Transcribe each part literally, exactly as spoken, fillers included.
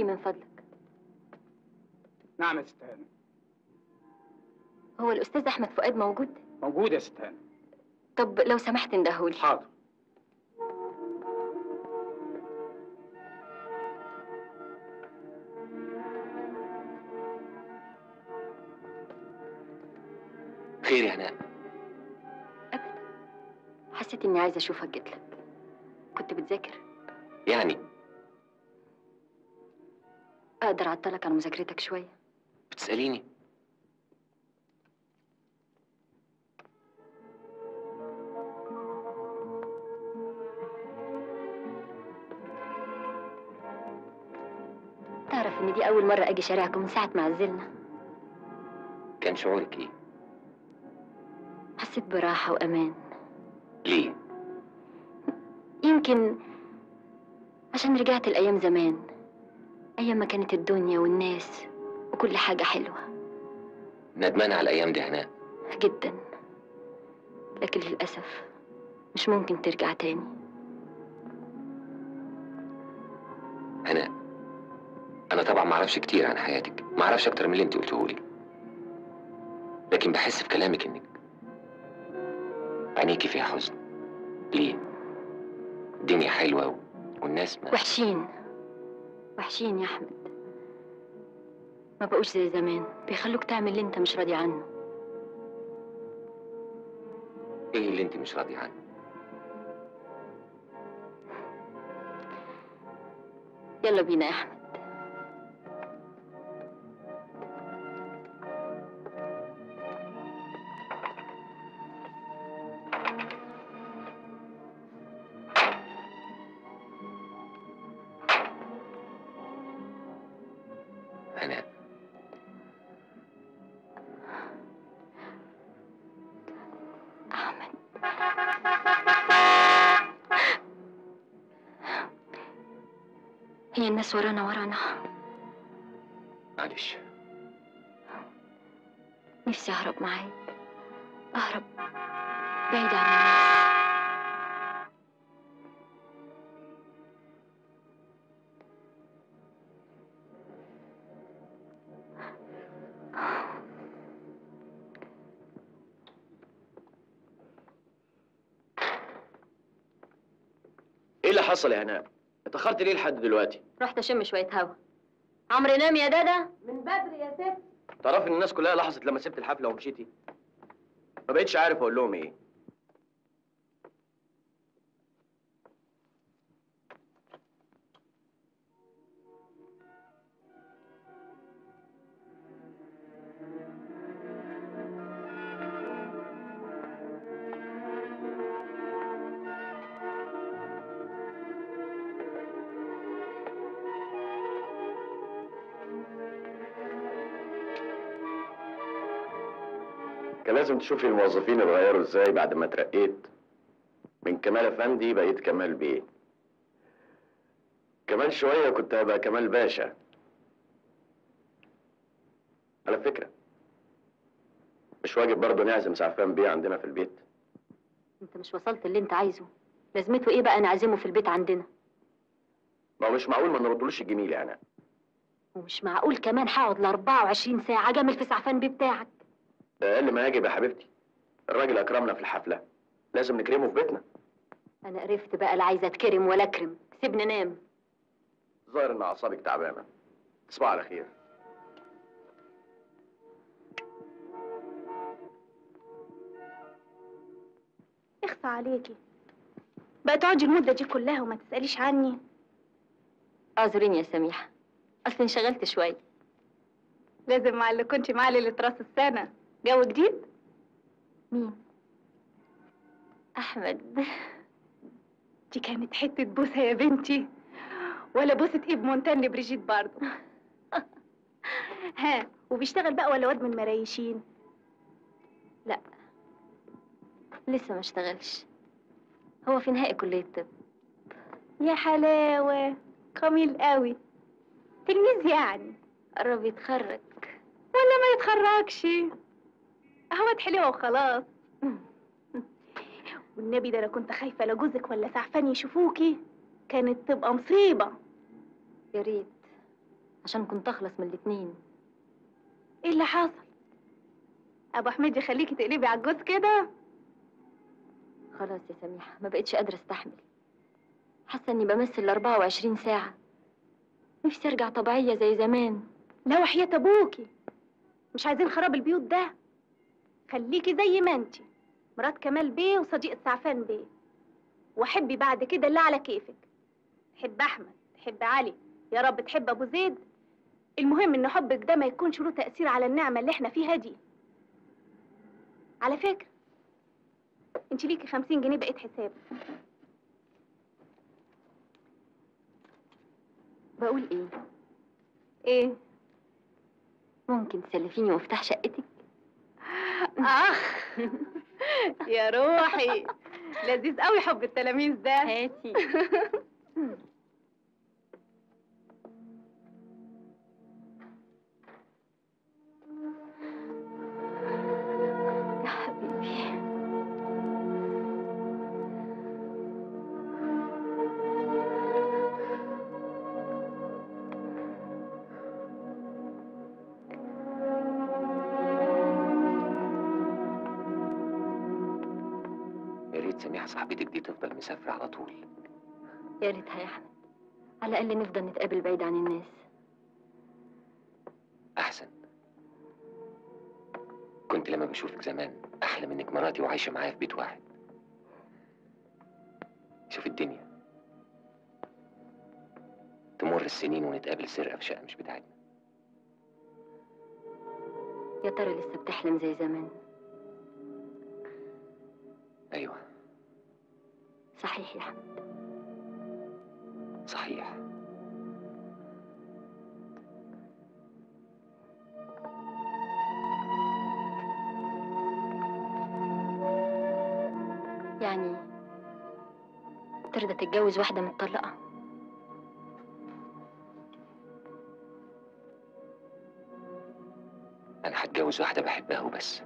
ادخلي من فضلك. نعم يا ست هانم. هو الأستاذ أحمد فؤاد موجود؟ موجود يا ست هانم. طب لو سمحت اندهولي. حاضر. خير يا هناء؟ أبدا، حسيت إني عايزة أشوفك جيتلك. كنت بتذاكر؟ يعني أقدر أعطلك عن مذاكرتك شوية؟ بتسأليني؟ تعرف إن دي أول مرة أجي شارعكم من ساعة ما عزلنا؟ كان شعورك إيه؟ حسيت براحة وأمان. ليه؟ يمكن عشان رجعت الأيام زمان، أيام ما كانت الدنيا والناس وكل حاجة حلوة. ندمان على الأيام دي هناء؟ جدا، لكن للأسف مش ممكن ترجع تاني. هناء، أنا طبعا ما أعرفش كتير عن حياتك، ما أعرفش أكتر من اللي أنت قلته لي، لكن بحس في كلامك إنك عينيكي فيها حزن. ليه؟ الدنيا حلوة والناس ما وحشين وحشين يا أحمد، ما بقوش زي زمان، بيخلوك تعمل اللي أنت مش راضي عنه. إيه اللي أنت مش راضي عنه؟ يلا بينا يا أحمد. هناء، أحمد، هي الناس ورانا ورانا. معلش، نفسي أهرب معاك، أهرب بعيد عن الناس. ايه اللي حصل يا هناء؟ اتأخرت ليه لحد دلوقتي؟ رحت أشم شوية هوا. عمرو نام يا دادا؟ من بدري يا ست. تعرفي ان الناس كلها لاحظت لما سبت الحفلة ومشيتي؟ ما بقتش عارف اقول لهم ايه. كان لازم تشوفي الموظفين اتغيروا ازاي بعد ما اترقيت من كمال افندي بقيت كمال بيه. كمان شويه كنت هبقى كمال باشا. على فكره، مش واجب برضه نعزم سعفان بيه عندنا في البيت؟ أنت مش وصلت اللي أنت عايزه، لازمته إيه بقى نعزمه في البيت عندنا؟ ما هو مش معقول ما نردلوش الجميل يعني. ومش معقول كمان هقعد ل أربعة وعشرين ساعة أجامل في سعفان بيه بتاعك. ده اقل ما يجب يا حبيبتي. الراجل اكرمنا في الحفله، لازم نكرمه في بيتنا. أنا قرفت بقى، لا عايزة أتكرم ولا أكرم، سيبني أنام. ظاهر ان اعصابك تعبانه. تصبح على خير. اخفى عليكي بقى تقعدي المدة دي كلها وما تسأليش عني. اعذريني يا سميحة، أصل انشغلت شوية. لازم مع اللي كنتي معاه ليلة راس السنة جو جديد. مين؟ أحمد. دي كانت حتة بوسة يا بنتي، ولا بوسة ابن مونتان لبريجيت برضه. ها، وبيشتغل بقى ولا واد من المرايشين؟ لا لسه ما اشتغلش، هو في نهائي كلية طب. يا حلاوة، جميل قوي. تلميذ يعني؟ قرب يتخرج. ولا ما يتخرجش، اهوت حلوة وخلاص. والنبي ده انا كنت خايفة لا جوزك ولا سعفان يشوفوكي، كانت تبقى مصيبة. يا ريت، عشان كنت اخلص من الاتنين. ايه اللي حصل؟ ابو حميد يخليكي تقلبي على الجوز كده؟ خلاص يا سميحة، ما بقتش قادرة استحمل. حاسة اني بمثل أربعة وعشرين ساعة. نفسي ارجع طبيعية زي زمان. لا وحياة ابوكي، مش عايزين خراب البيوت ده. خليكي زي ما انتي، مرات كمال بيه وصديقة سعفان بيه، وحبي بعد كده اللي على كيفك. تحب احمد، تحب علي، يا رب تحب ابو زيد. المهم ان حبك ده ما يكونش له تأثير على النعمة اللي احنا فيها دي. على فكرة انت ليكي خمسين جنيه بقيت حساب. بقول ايه؟ ايه؟ ممكن تسلفيني مفتاح شقتك؟ اخ يا روحي، لذيذ قوي حب التلاميذ ده. هاتي. يا حبيبي. يا ريت سميحة صاحبتك دي تفضل مسافرة على طول. يا ريتها يا احمد، على الاقل نفضل نتقابل بعيد عن الناس. أحسن. كنت لما بشوفك زمان أحلم إنك مراتي وعايشة معايا في بيت واحد. شوف الدنيا، تمر السنين ونتقابل سرقة في شقة مش بتاعتنا. يا ترى لسه بتحلم زي زمان؟ أيوه صحيح يا احمد. صحيح. يعني ترضى تتجوز واحدة متطلقة؟ أنا هتجوز واحدة بحبها وبس.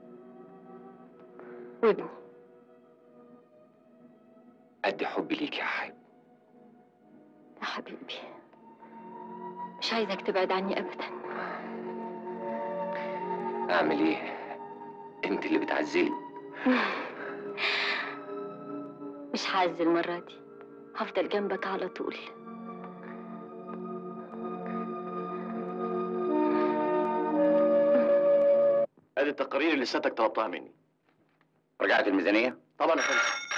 وابني. قد حبي ليك يا حبيبي. يا حبيبي، مش عايزك تبعد عني أبدا. أعمل إيه؟ أنت اللي بتعزلي. مش هعزل المرة دي، هفضل جنبك على طول. ادي التقارير اللي سيادتك طلبتها مني. رجعت الميزانية؟ طبعا يا فندم.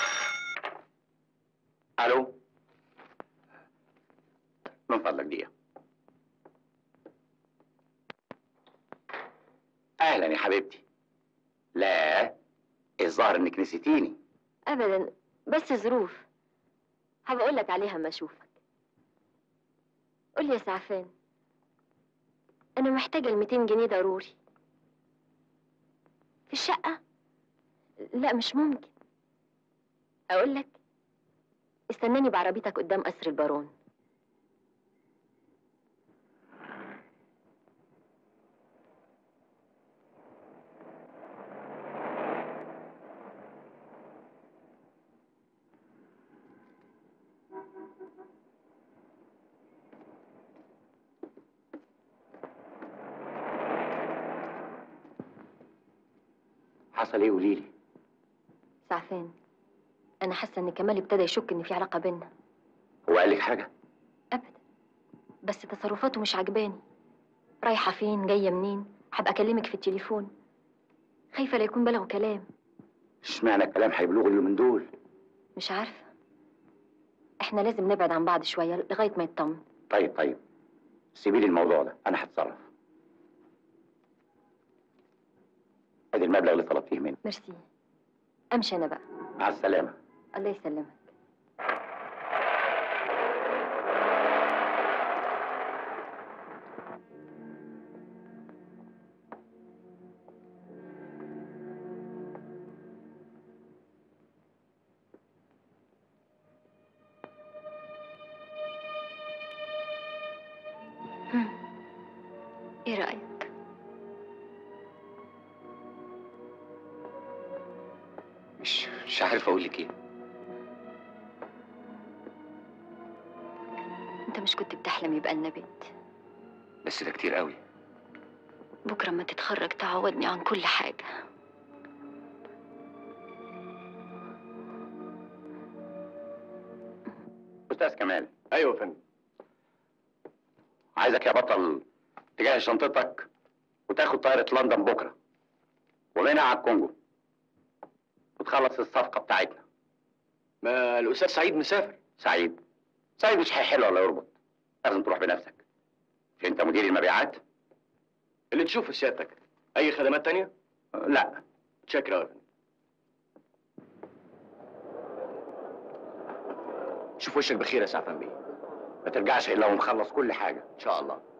ألو؟ من فضلك دقيقة. أهلا يا حبيبتي. لا، الظاهر إنك نسيتيني. أبدا، بس ظروف هبقى أقول لك عليها أما أشوفك. قول لي يا سعفان، أنا محتاجة ال ميتين جنيه ضروري. في الشقة؟ لا مش ممكن. أقول لك استناني بعربيتك قدام قصر البارون. حصل إيه قوليلي؟ سعفان، أنا حاسة إن كمال ابتدى يشك إن في علاقة بينا. هو قال لك حاجة؟ أبدا، بس تصرفاته مش عجباني. رايحة فين، جاية منين، هبقى أكلمك في التليفون. خايفة لا يكون بلغوا كلام. اشمعنى الكلام هيبلغ اللي من دول؟ مش عارفة، إحنا لازم نبعد عن بعض شوية لغاية ما يطمن. طيب طيب، سيبي لي الموضوع ده، أنا هتصرف. أدي المبلغ اللي طلبتيه مني. ميرسي. أمشي أنا بقى. مع السلامة. الله يسلمك. هم. إيه رأيك؟ مش مش عارف أقول لك إيه. أنت مش كنت بتحلم يبقى لنا بيت؟ بس ده كتير قوي. بكرة ما تتخرج تعوضني عن كل حاجة. استاذ كمال. ايوه يا فندم. عايزك يا بطل تجهز شنطتك وتاخد طائرة لندن بكرة ومنها على الكونجو وتخلص الصفقة بتاعتنا. ما الأستاذ سعيد مسافر. سعيد؟ سعيد مش هيحل ولا يربط، لازم تروح بنفسك. مش أنت مدير المبيعات؟ اللي تشوفه سيادتك. أي خدمات تانية؟ لا. شكرا يا فندم. شوف وشك بخير يا سعفان بيه. ما ترجعش إلا ومخلص كل حاجة إن شاء الله.